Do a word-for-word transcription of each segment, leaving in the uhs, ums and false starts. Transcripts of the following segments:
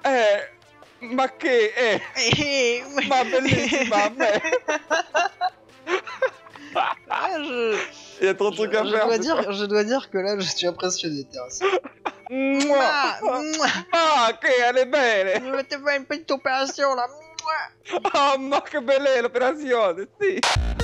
Eh, ma che, eh, Eh, ma bellissima, mais. ah, je... Il y a trop de Je, trucs à je faire. dois c'est dire, pas- je dois dire que là, je suis impressionné, Terrace. Mouah. Ah, mouah. Ah, che elle est belle. Je vais te faire une petite opération là. Mouah. Oh, ma che bella è l'operazione, sì.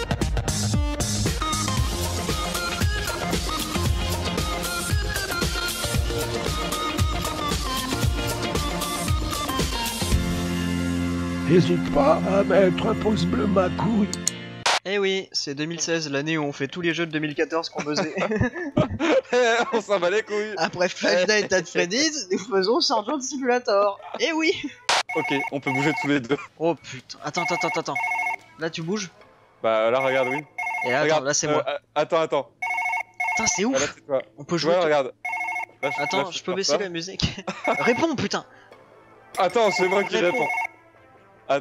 N'hésite pas à mettre un pouce bleu ma couille. Eh oui, c'est deux mille seize, l'année où on fait tous les jeux de deux mille quatorze qu'on faisait. Eh, on s'en bat les couilles. Après Five Nights at Freddy's, nous faisons Sergeant Simulator. Eh oui. Ok, on peut bouger tous les deux. Oh putain, attends, attends, attends, attends. Là tu bouges. Bah là, regarde, oui. Et là, attends, Regarde, là c'est euh, moi. euh, Attends, attends. Putain, c'est Ah, là, ouf. c'est toi. On peut jouer. Ouais, tout- regarde. Là, je- Attends, là, je fais peux faire baisser ça. la musique. Réponds, putain. Attends, c'est moi qui Réponds. réponds. Att-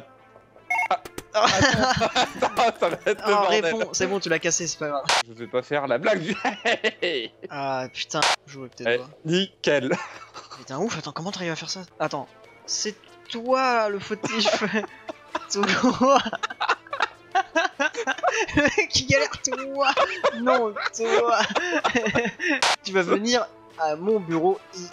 Attends, ça va être le Oh, bordel. réponds, c'est bon, tu l'as cassé, c'est pas grave. Je vais pas faire la blague du. Ah putain, jouer avec tes Eh, doigts. nickel. Putain, ouf, attends, comment t'arrives à faire ça? Attends, c'est toi le fautif. Toi. Le mec qui galère, toi. Non, toi. Tu vas venir à mon bureau ici.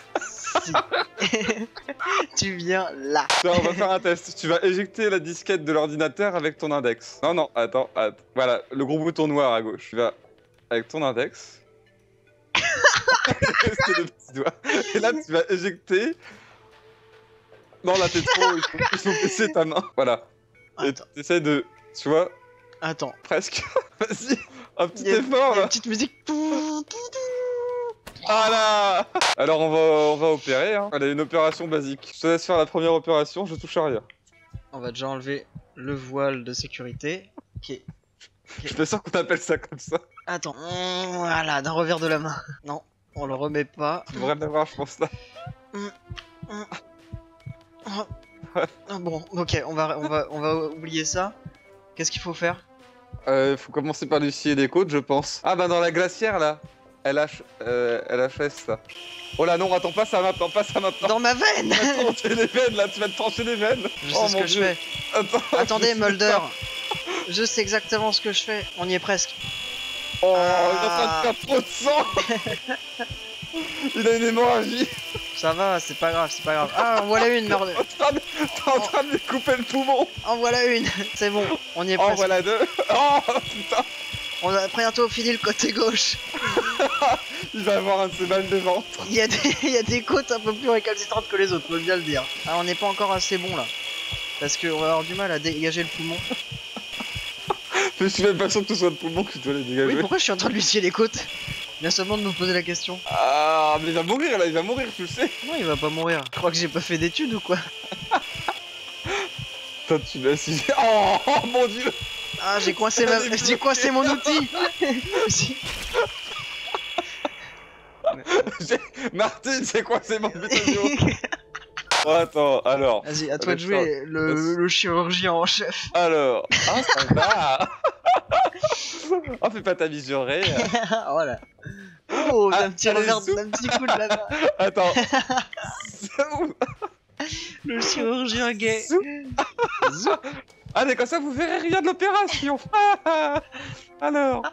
Tu viens là. Tiens, on va faire un test. Tu vas éjecter la disquette de l'ordinateur avec ton index. Non, non, attends, attends. Voilà, le gros bouton noir à gauche. Tu vas avec ton index. C'est le petit doigt. Et là, tu vas éjecter. Non, là, t'es trop. Il faut, il faut baisser ta main. Voilà. Et Attends, tu essaies de. Tu vois, attends. presque. Vas-y, un petit Il y a- effort il y a là. une petite musique. Voilà. Alors, on va, on va opérer. Hein. Allez, une opération basique. Je te laisse faire la première opération, je touche à rien. On va déjà enlever le voile de sécurité. Ok. Je suis pas sûr qu'on appelle ça comme ça. Attends. Voilà, d'un revers de la main. Non, on le remet pas. Tu devrais l'avoir, je pense là. Ah, bon, ok, on va, on va, on va oublier ça. Qu'est-ce qu'il faut faire? Euh, faut commencer par lui scier les côtes, je pense. Ah bah dans la glacière là. L H, euh, L H S ça. Oh là non, attends pas ça maintenant, pas ça maintenant. Dans ma veine. Tu vas te trancher les veines là, tu vas te trancher les veines. Je Oh sais ce mon que je Dieu. fais. Attends. Attendez, Mulder. Je sais exactement ce que je fais. On y est presque. Oh, Ah. il est en train de faire trop de sang. Il a une hémorragie. Ça va, c'est pas grave, c'est pas grave. Ah, en voilà une, merde. T'es en train de- t'es en train de lui couper le poumon. En voilà une. C'est bon, on y est Oh presque. voilà deux. Oh putain. On a bientôt fini le côté gauche. Il va avoir un de ses balles de ventre. Il y, a des... il y a des côtes un peu plus récalcitrantes que les autres, faut bien le dire. Ah, on n'est pas encore assez bon là. Parce qu'on va avoir du mal à dégager le poumon. Je suis même pas sûr que ce soit le poumon que tu dois les dégager. Oui, pourquoi je suis en train de lui scier les côtes? Bien seulement de me poser la question. Ah mais il va mourir là, il va mourir, tu le sais. Non, il va pas mourir. Je crois que j'ai pas fait d'études ou quoi? Toi tu l'as si. Oh, oh mon dieu. Ah, j'ai coincé ma... j'ai coincé mon outil. J'ai- Martine, c'est quoi c'est mon vidéo? Oh, attends, alors. Vas-y, à toi de Attends, jouer le, le chirurgien en chef. Alors. Ah, ça va. Oh, fais pas ta misurée. Voilà. Oh, Ah, un petit allez, revers, zou. un petit coup de la main. Attends. Le chirurgien gay. Zou. Ah, mais comme ça, vous verrez rien de l'opération. Alors.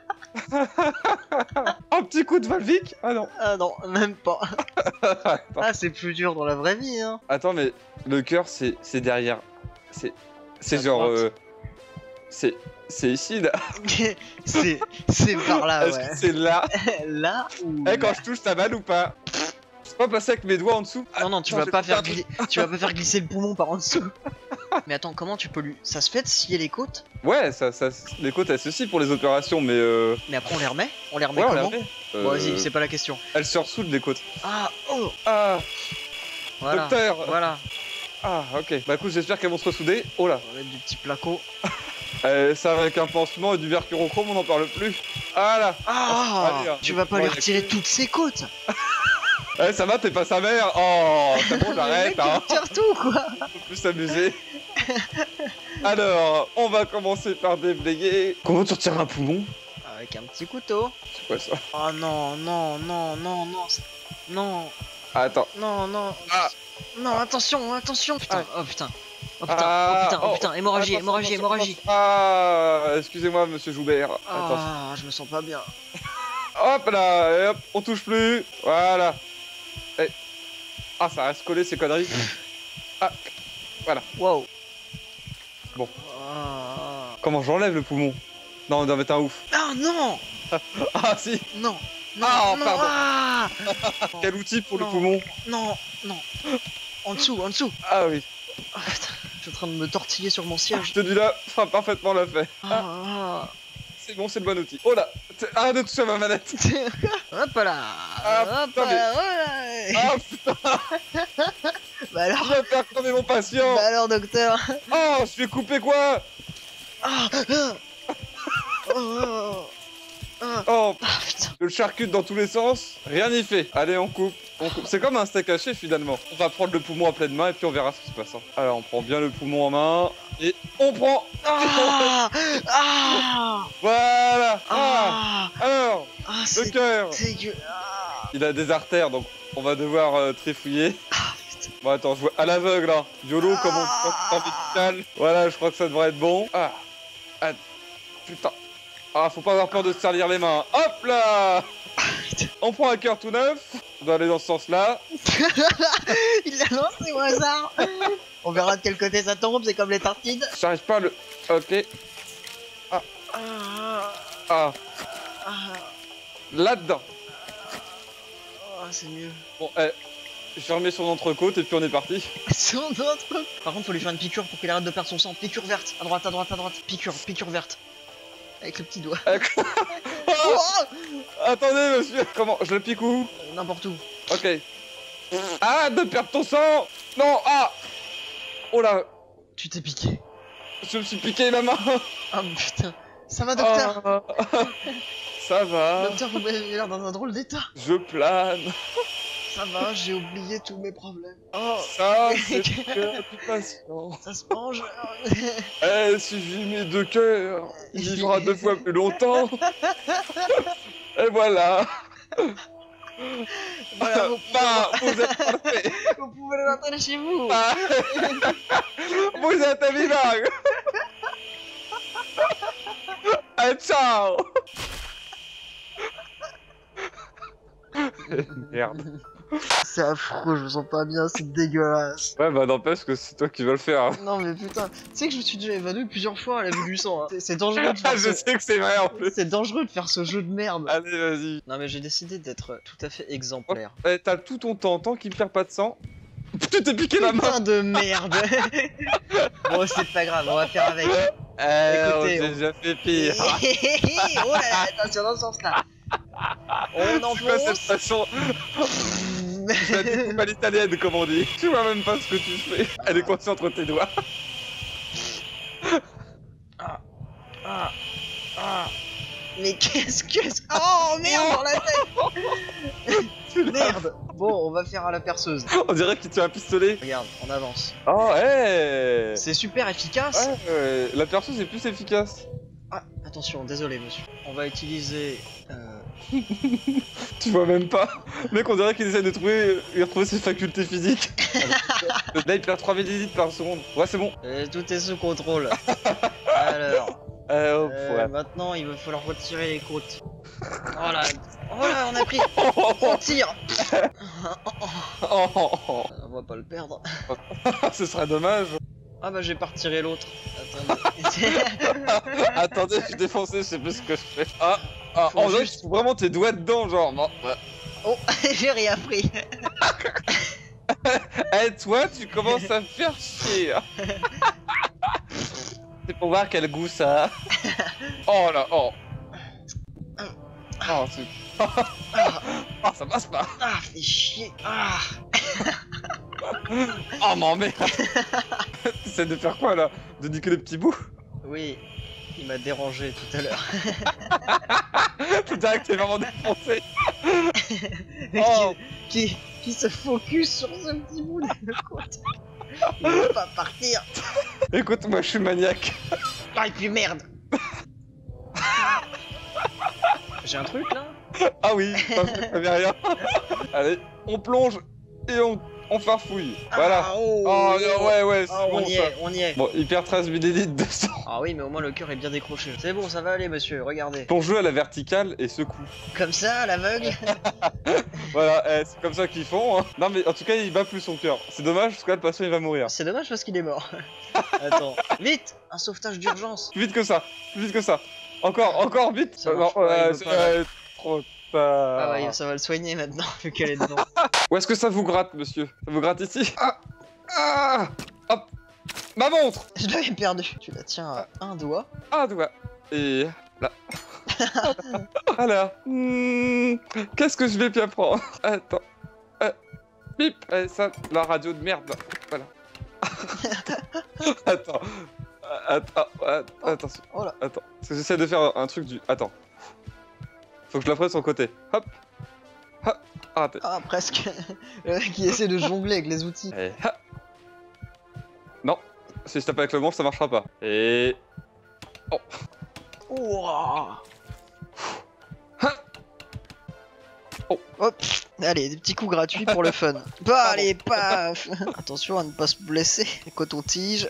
Un petit coup de Valvic. Ah non. Ah non, même pas. Attends. Ah, c'est plus dur dans la vraie vie, hein. Attends, mais le cœur, c'est c'est derrière. C'est c'est À genre. droite. euh, C'est c'est ici là. c'est c'est par là, Est-ce ouais. que c'est là? Là ou Eh, quand là. je touche, t'as mal ou pas? C'est pas passer avec mes doigts en dessous? Non, non, tu Attends, vas j'ai pas fait un faire truc. gli- tu vas pas faire glisser le poumon par en dessous. Mais attends, comment tu peux lui... Ça se fait de scier les côtes? Ouais, ça, ça, les côtes elles se scient pour les opérations, mais euh. Mais après on les remet? On les remet Ouais, on les comment? remet. Bon, vas-y, Euh, c'est pas la question. Elles se ressoudent les côtes. Ah, oh, Ah, voilà. docteur. Voilà. Ah, ok. Bah écoute, j'espère qu'elles vont se ressouder. Oh là. On va mettre du petit placo. Euh, ça avec un pansement et du mercurochrome, on n'en parle plus. Ah là. Ah, Allez, hein. tu vas pas Ouais, lui y a retirer que- toutes ses côtes. Eh, ça va, t'es pas sa mère. Oh, c'est bon, Le j'arrête, mec, il hein. retire tout, quoi. On peut plus s'amuser. Alors, on va commencer par déblayer. Comment tu retires un poumon? Avec un petit couteau. C'est quoi ça? Oh non, non, non, non, non. c'est- Non, Ah, attends. non, non. Ah. Non, attention, attention. Putain, Ah. oh putain. Oh putain, Ah, oh putain, oh oh, putain, hémorragie, attention, hémorragie, attention, hémorragie. Ah, excusez-moi, monsieur Joubert. Attention. Ah, je me sens pas bien. Hop là, et hop, on touche plus. Voilà. Et... Ah, ça reste collé ces conneries. Ah, Wow. Bon. Ah, comment j'enlève le poumon? Non, on doit mettre un ouf. ah non, Ah si. non, non, Ah, non, pardon. ah, Quel outil pour le Non. poumon? non, non. En dessous, en dessous. Ah oui. Ah, putain, je suis en train de me tortiller sur mon siège. Celui-là fera parfaitement l'affaire. Ah, Ah, c'est bon, c'est le bon outil. Oh là, arrête de toucher à ma manette. hop là, Ah, hop putain, mais- là, voilà. Ah putain, Bah alors, je vais faire crever mon patient. bah alors, docteur. Oh, je vais couper quoi? Ah, ah. Oh, ah, Oh, ah, putain. je le charcute dans tous les sens. Rien n'y fait. Allez, on coupe. On coupe. C'est comme un steak haché finalement. On va prendre le poumon à pleine main et puis on verra ce qui se passe. hein. Alors, on prend bien le poumon en main et on prend. Ah, ah, Voilà. Ah. ah, Alors, ah, le c'est cœur. dégueu. Ah, Il a des artères, donc on va devoir euh, trifouiller. ah, putain. Bon, attends, je vois à l'aveugle, hein. Yolo, comme on dit en médical. Voilà, je crois que ça devrait être bon. Ah. Ah. Putain. Ah, faut pas avoir peur de se salir les mains. Hop là. On prend un cœur tout neuf. On doit aller dans ce sens-là. Il l'a lancé au hasard. On verra de quel côté ça tombe, c'est comme les tartines. J'arrive pas à le... Ok. Ah, Ah. ah, Là-dedans. oh, c'est mieux. Bon, eh. Je remets son entrecôte et puis on est parti. Son autre. Par contre, faut lui faire une piqûre pour qu'il arrête de perdre son sang. Piqûre verte, à droite, à droite, à droite. Piqûre, piqûre verte. Avec le petit doigt. Oh, Oh, attendez, monsieur. Comment? Je le pique où? Euh, N'importe où. Ok. Arrête de perdre ton sang. Non, ah. Oh là. Tu t'es piqué. Je me suis piqué la main. Ah putain. Ça va, docteur? Ah. Ça va. Docteur, vous m'avez l'air dans un drôle d'état. Je plane. Ça va, j'ai oublié tous mes problèmes. Oh, Ça, c'est le cœur du patient. ça se mange. Eh, si j'ai mes deux cœurs, il vivra deux fois plus longtemps. Et voilà. Voilà, vous, Bah, vous êtes parfait. vous pouvez le rentrer chez vous. Bah, vous êtes un miracle. Eh, ciao. Merde. C'est affreux, je me sens pas bien, c'est dégueulasse. Ouais, bah n'empêche que c'est toi qui vas le faire. hein. Non mais putain, tu sais que je me suis déjà évanoui plusieurs fois à la vue du sang. Hein. C'est- C'est dangereux de Ah, faire je ce... sais que c'est vrai en plus. C'est dangereux de faire ce jeu de merde. Allez, vas-y. Non mais j'ai décidé d'être tout à fait exemplaire. Eh, t'as tout ton temps, tant qu'il perd pas de sang. Tu t'es piqué la main. Putain de merde. Bon c'est pas grave, on va faire avec. Eh, on Écoutez, s'est on- déjà fait pire. Oh là là, attention dans ce sens là. On C'est quoi cette enfonce. façon? Je la découpe à l'italienne, comme on dit. Tu vois même pas ce que tu fais. Elle est coincée entre tes doigts. Ah, ah, ah. Mais qu'est-ce que c'est? Oh merde dans la tête. Tu l'as- Merde. Bon, on va faire à la perceuse. On dirait qu'il tient un pistolet. Regarde, on avance. Oh, hey. C'est super efficace. Ouais, ouais, la perceuse est plus efficace. Ah, attention, désolé monsieur. On va utiliser... Euh... Tu vois même pas. Mec, on dirait qu'il essaie de trouver, de retrouver ses facultés physiques. Là, il perd trois millilitres par seconde. Ouais, c'est bon. euh, tout est sous contrôle. Alors, Euh, oh, euh, ouais. maintenant il va falloir retirer les côtes. Voilà. Voilà, on a pris. Oh, oh, On tire. oh, oh, oh. On va pas le perdre. Ce serait dommage. Ah bah j'ai pas retiré l'autre. Attendez. Attendez, je suis défoncé, je sais plus ce que je fais. Ah, ah Faut on dirait juste- que vraiment tes doigts dedans, genre. Bon, ouais. Oh, j'ai rien pris. Eh, toi, tu commences à me faire chier. hein. C'est pour voir quel goût ça a. Oh là, oh. Oh, c'est... oh, ça passe pas. Ah, fais chier. Ah. Oh, mon merde. T'essaies de faire quoi, là? De niquer les petits bouts? Oui, il m'a dérangé tout à l'heure. Tu dirais que t'es vraiment défoncé. Mais Oh. qui, qui, qui se focus sur ce petit bout de côte. Il veut pas partir. Écoute, moi, je suis maniaque. Ah, et puis merde. J'ai un truc là. Ah oui, pas- t'avais rien. Allez, on plonge et on on farfouille. Voilà. Ah, oh, Oh, oh, ouais, ouais, c'est oh, bon on y ça. est, on y est. Bon, il perd treize millilitres de sang. Ah oui, mais au moins le cœur est bien décroché. C'est bon, ça va aller, monsieur, regardez. Plonge-le à la verticale et secoue. Comme ça, à l'aveugle. Voilà, eh, c'est comme ça qu'ils font. Hein. Non, mais en tout cas, il bat plus son cœur. C'est dommage, parce que là, le patient, il va mourir. C'est dommage parce qu'il est mort. Attends. Vite, un sauvetage d'urgence. Plus vite que ça, plus vite que ça. Encore, encore vite. Ça Euh, marche non, pas, il euh, veut c'est pas, là. euh, trop tard. Ah ouais, ça va le soigner maintenant, vu qu'elle est dedans. Où est-ce que ça vous gratte, monsieur? Ça vous gratte ici? Ah, ah, hop. Ma montre. Je l'avais perdu. Tu la tiens à un doigt. Ah, doigt. Et là. Voilà. Hmm, qu'est-ce que je vais bien prendre? Attends. Euh, bip. Eh, ça, la radio de merde, là. Voilà. Attends. Attends. Attends. Attention. Oh là. Attends. Parce que j'essaie de faire un, un truc du... Attends. Faut que je la prenne sur le côté. Hop. Hop. Ah, raté. Ah, presque. Le mec qui essaie de jongler avec les outils. Et... hop. Non. Si je tape avec le manche, ça marchera pas. Et... Oh. Ouah. Ha. Oh. Hop. Allez, des petits coups gratuits pour le fun. Bah, allez, paf. Attention à ne pas se blesser. Coton-tige.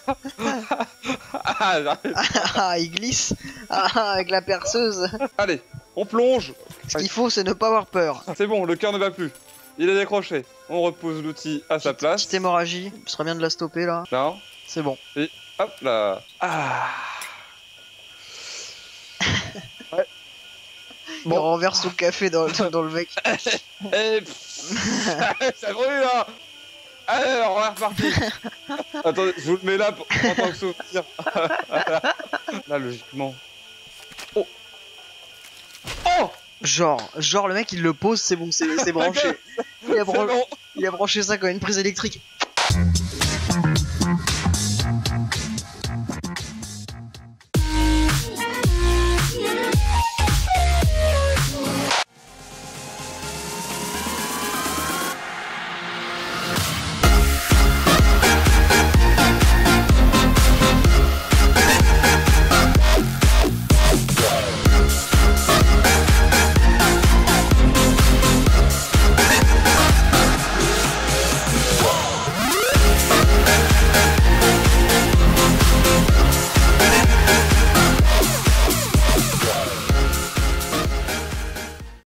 Ah, j'arrive. Ah, il glisse. Ah, avec la perceuse. Allez, on plonge. Ce qu'il faut, c'est ne pas avoir peur. C'est bon, le cœur ne va plus. Il est décroché. On repose l'outil à sa place. Petite hémorragie. Ce serait bien de la stopper là. Non. C'est bon. Et hop là. Ah. Ouais. Il Bon. renverse son café dans, dans le mec. Et pff, ça brûle là. Allez, on va repartir. Attendez, je vous le mets là pour, en tant que souvenir. Là, logiquement. Oh. Oh. Genre, genre le mec il le pose, c'est bon, c'est c'est branché. Il a, C'est bran- bon. il a branché ça comme une prise électrique.